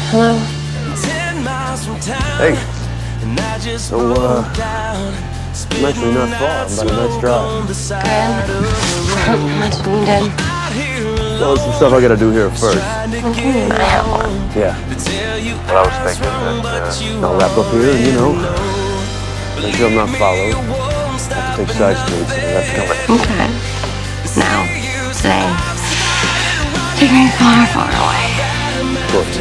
Hello. Hey. So, I'm actually not far, but a nice drive. Good. Much needed. Well, there's some stuff I gotta do here first. Yeah. Well, I was thinking that I'll wrap up here and, make sure I'm not followed. Have to take side streets and that's coming. Okay. Now, today, take me far, far away. Of course.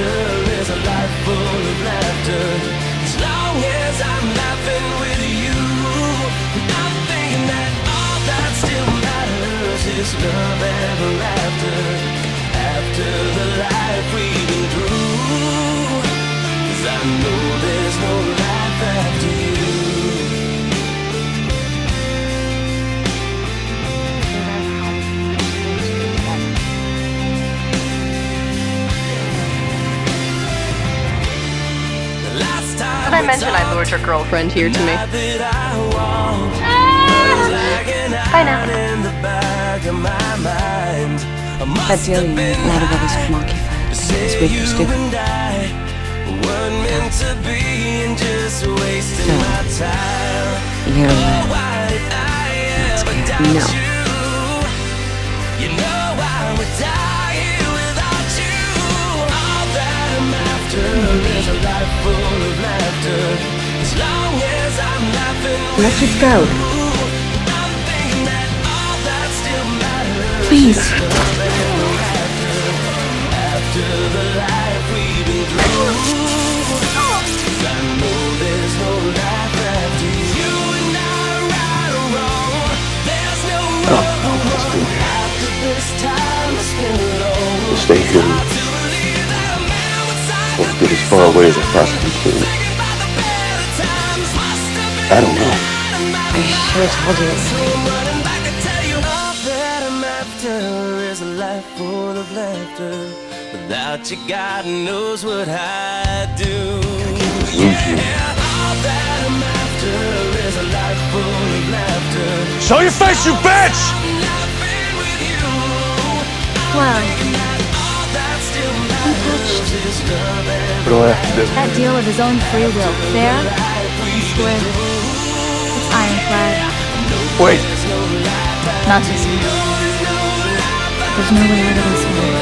Love ever after the life we've been through, 'cause I know there's no life after you. Did I mention I lured your girlfriend here to me? Bye now. That deal you made, a lot of others would mock you for. It's weak or stupid. No. You're alive. That's good. No. Let's just go. Please. We'll stay here. We'll get as far away as I possibly can. I don't know. I sure told you. There's a life full of laughter. Without you, God knows what I'd do. All that I'm after is a life full of laughter. Show your face, you bitch! Well, untouched. What do I have to do? That deal of his own free will. Fair and square. It's ironclad. Wait. Not this one. There's no way out of this one.